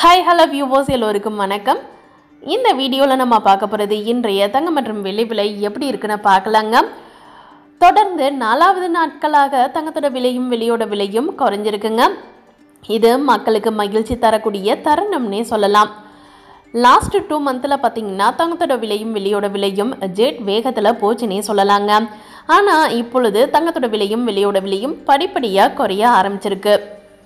Hi, hello viewers, எல்லோருக்கும் வணக்கம். இந்த வீடியோல நம்ம பார்க்க போறது இன்றைய தங்கம் மற்றும் வெள்ளி விலை எப்படி இருக்குன்னு பார்க்கலாங்க. தொடர்ந்து 4வது நாட்களாக தங்கத்தோட விலையும் வெள்ளியோட விலையும் குறைஞ்சிருக்குங்க. இது மக்களுக்கு மகிழ்ச்சி தரக்கூடிய தருணம்னே சொல்லலாம். லாஸ்ட் 2 மந்த்ல பாத்தீங்கன்னா தங்கத்தோட விலையும் வெள்ளியோட விலையும் ஜெட் வேகத்துல போச்சுனே சொல்லலாங்க. ஆனா இப்பொழுது தங்கத்தோட விலையும் வெள்ளியோட விலையும் படிப்படியா குறைய ஆரம்பிச்சிருக்கு.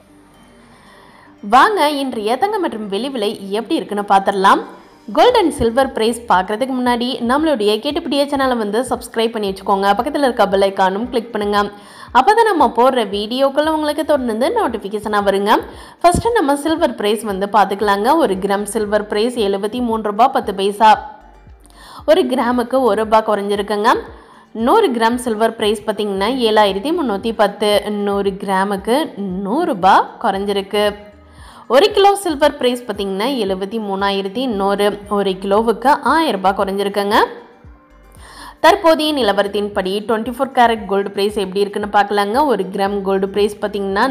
வாங்க இன்றைய தங்கம் மற்றும் வெள்ளி விலை எப்படி இருக்குன்னு பார்த்துடலாம். கோல்ட் அண்ட் சில்வர் பிரைஸ் பார்க்கறதுக்கு முன்னாடி நம்மளுடைய கேட்டுப்பிடிய சேனலை வந்து சப்ஸ்கிரைப் பண்ணி வச்சுக்கோங்க. பக்கத்தில் இருக்க பெல் ஐக்கானும் கிளிக் பண்ணுங்க. அப்போதான் நம்ம போடுற வீடியோக்கள் உங்களுக்கு தொடர்ந்து நோட்டிஃபிகேஷனாக வருங்க. ஃபர்ஸ்ட் நம்ம சில்வர் பிரைஸ் வந்து பார்த்துக்கலாங்க. 1 கிராம் சில்வர் பிரைஸ் 73 ரூபாய் 10 பைசா. 1 கிராமுக்கு 1 ரூபாய் குறைஞ்சிருக்குங்க. 100 கிராம் சில்வர் பிரைஸ் பார்த்தீங்கன்னா 7310. 100 கிராமுக்கு 100 ரூபாய் குறைஞ்சிருக்கு. 1 கிலோ சில்வர் பிரைஸ் பார்த்தீங்கன்னா 73100. 1 கிலோவுக்கு 1000 ரூபாய் குறைஞ்சிருக்குங்க. தற்போதைய நிலவரத்தின்படி 24 கேரட் கோல்டு பிரைஸ் எப்படி இருக்குன்னு பார்க்கலாங்க. 1 கிராம் கோல்டு பிரைஸ் பார்த்தீங்கன்னா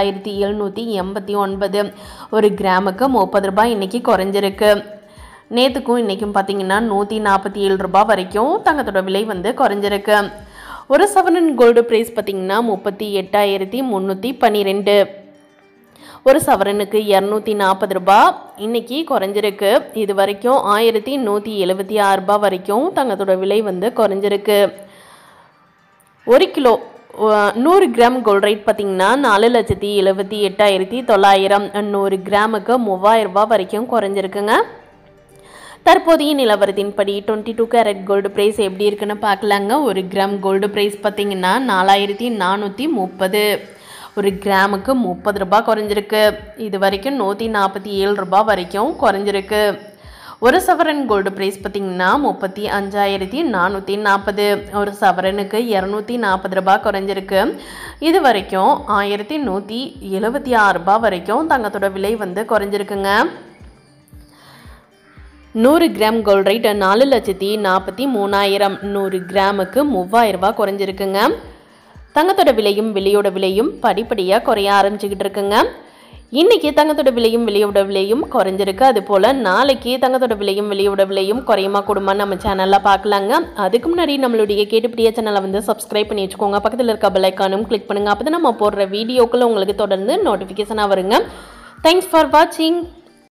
4789. 1 கிராமுக்கு 30 ரூபாய் இன்னைக்கு குறைஞ்சிருக்கு. நேற்றுக்கும் இன்றைக்கும் பார்த்தீங்கன்னா 147 ரூபாய் வரைக்கும் தங்கத்தோட விலை வந்து குறைஞ்சிருக்கு. ஒரு சவரன் கோல்டு பிரைஸ் பார்த்தீங்கன்னா 38,312. ஒரு சவரனுக்கு 240 ரூபாய் இன்னைக்கு குறைஞ்சிருக்கு. இது வரைக்கும் 1176 ரூபாய் வரைக்கும் தங்கத்தோட விலை வந்து குறைஞ்சிருக்கு. 1 கிலோ 100 கிராம் கோல்ட் ரேட் பார்த்தீங்கன்னா 4,78,900. 100 கிராமுக்கு 3000 ரூபாய் வரைக்கும் குறைஞ்சிருக்குங்க. தற்போதைய நிலவரத்தின்படி 22 கேரட் கோல்டு பிரைஸ் எப்படி இருக்குன்னு பார்க்கலாங்க. 1 கிராம் கோல்டு பிரைஸ் பார்த்தீங்கன்னா 4430. 1 கிராமுக்கு 30 ரூபாய் குறைஞ்சிருக்கு. இது வரைக்கும் 147 ரூபாய் வரைக்கும் குறைஞ்சிருக்கு. ஒரு சவரன் கோல்டு பிரைஸ் பார்த்தீங்கன்னா 35,440. ஒரு சவரனுக்கு 240 ரூபாய் குறைஞ்சிருக்கு. இது வரைக்கும் 1176 ரூபாய் வரைக்கும் தங்கத்தோட விலை வந்து குறைஞ்சிருக்குங்க. 100 கிராம் கோல்ட் ரேட் 4,43,000. 100 கிராமுக்கு 3000 ரூபாய் குறைஞ்சிருக்குங்க. தங்கத்தோட விலையும் வெள்ளியோட விலையும் படிப்படியாக குறைய ஆரம்பிச்சுக்கிட்டு இருக்குங்க. இன்றைக்கி தங்கத்தோட விலையும் வெள்ளியோட விலையும் குறைஞ்சிருக்கு. அதுபோல் நாளைக்கு தங்கத்தோட விலையும் வெள்ளியோட விலையும் குறையுமா கூடுமான்னு நம்ம சேனலில் பார்க்கலாங்க. அதுக்கு முன்னாடி நம்மளுடைய கேட்டுப்பிடிய சேனலை வந்து சப்ஸ்கிரைப் பண்ணி வச்சுக்கோங்க. பக்கத்தில் இருக்க பெல் ஐக்கானும் கிளிக் பண்ணுங்கள். அப்போ தான் நம்ம போடுற வீடியோக்கள் உங்களுக்கு தொடர்ந்து நோட்டிஃபிகேஷனாக வருங்க. தேங்க்ஸ் ஃபார் வாட்சிங்.